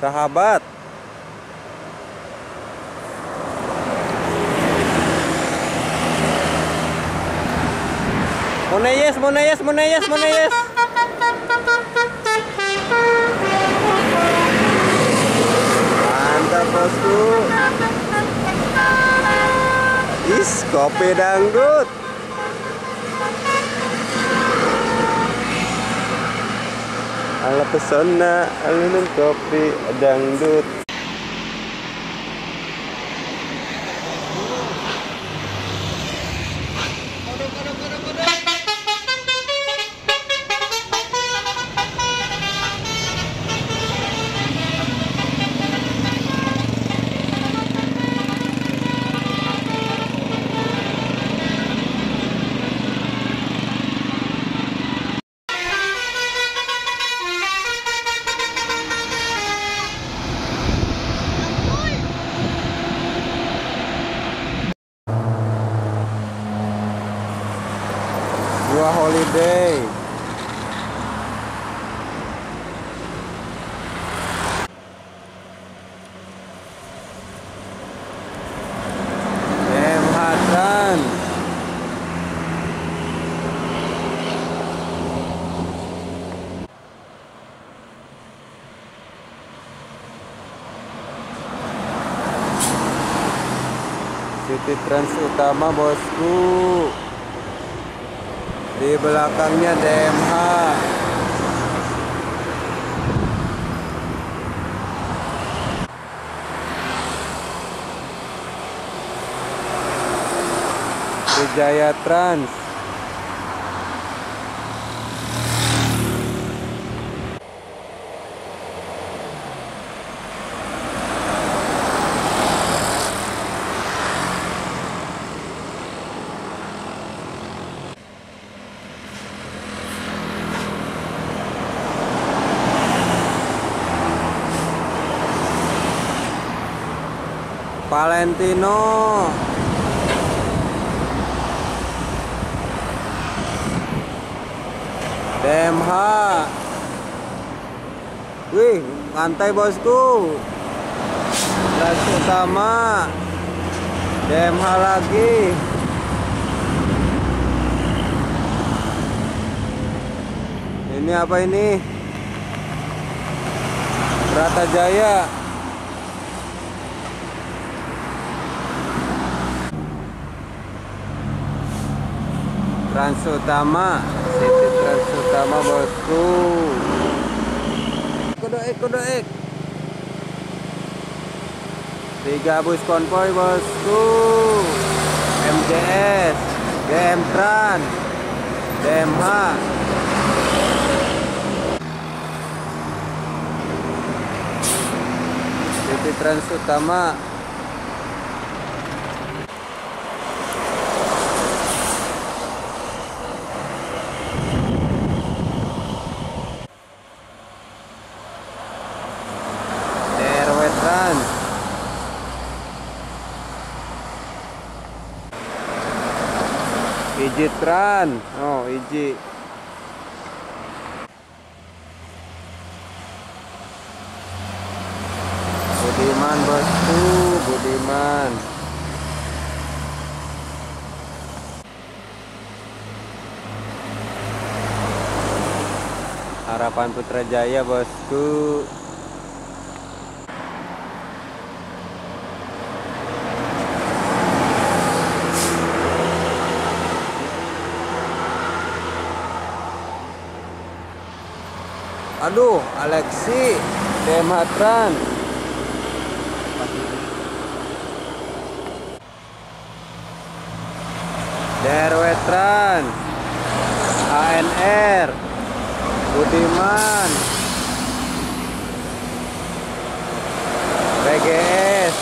sahabat. Moneyes. Mantap bosku. Kopi dangdut. Ala pesona, alunan kopi dangdut. Gua holiday. Hatan. City Trans Utama bosku. Di belakangnya DMH. Wijaya Trans. Valentino. DMH. Wih, ngantai bosku. Trans Utama. DMH lagi. Ini apa ini? Bratajaya. Trans Utama, City Trans Utama bosku. Kodoek. 3 bus konvoy bosku. MJS, GM Trans, DMH. City Trans Utama. Trans. Iji Trans. Oh, Iji. Budiman bosku, Budiman. Harapan Putrajaya bosku. Aduh, Alexi, DMH Trans. DRW Trans. ANR. Budiman. BGS.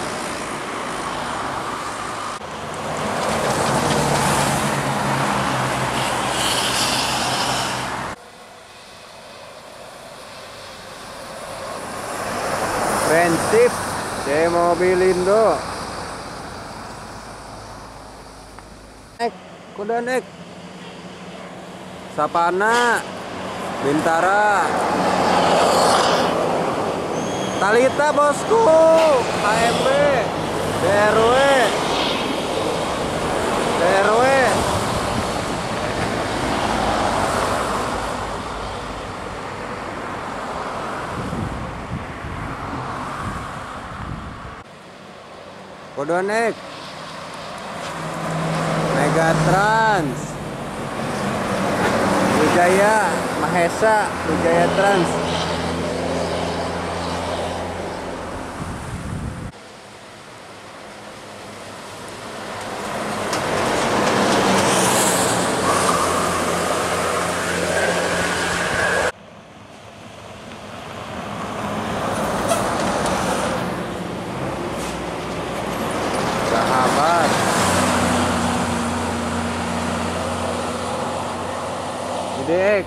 Friendship, Mobilindo. Kuda naik. Sapana, Bintara. Talita bosku, HMB, DRW, DRW. Kodonek, Megatrans, Wijaya, Mahesa, Wijaya Trans. Sahabat, Dek,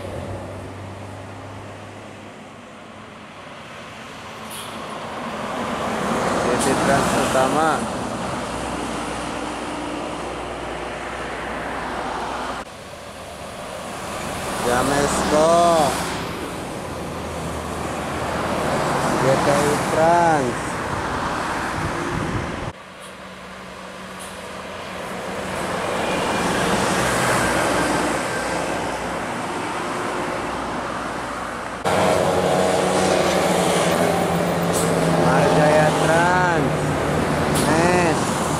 Jadi Trans Utama, Jamesko, GTI Trans, Marjaya Trans, Mes,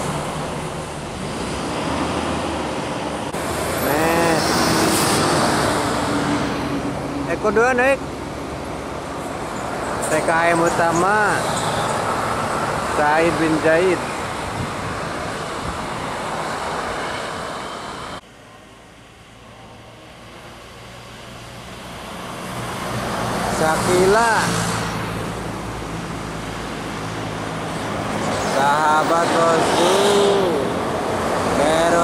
Mes, Eko 2 naik, TKM Utama, Said bin Zaid, Sakila, sahabat bosku, Vero